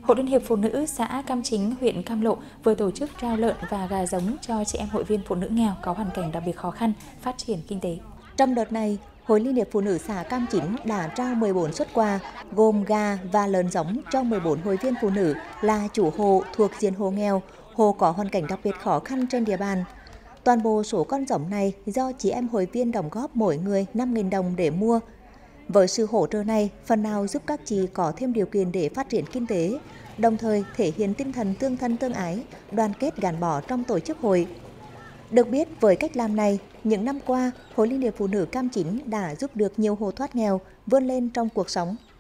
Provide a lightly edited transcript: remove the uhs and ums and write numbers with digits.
Hội Liên hiệp Phụ nữ xã Cam Chính, huyện Cam Lộ vừa tổ chức trao lợn và gà giống cho chị em hội viên phụ nữ nghèo có hoàn cảnh đặc biệt khó khăn, phát triển kinh tế. Trong đợt này, Hội Liên hiệp Phụ nữ xã Cam Chính đã trao 14 suất quà gồm gà và lợn giống cho 14 hội viên phụ nữ là chủ hộ thuộc diện hộ nghèo, hộ có hoàn cảnh đặc biệt khó khăn trên địa bàn. Toàn bộ số con giống này do chị em hội viên đóng góp mỗi người 5.000 đồng để mua. Với sự hỗ trợ này, phần nào giúp các chị có thêm điều kiện để phát triển kinh tế, đồng thời thể hiện tinh thần tương thân tương ái, đoàn kết gắn bó trong tổ chức hội. Được biết, với cách làm này, những năm qua, Hội Liên hiệp Phụ nữ Cam Chính đã giúp được nhiều hộ thoát nghèo vươn lên trong cuộc sống.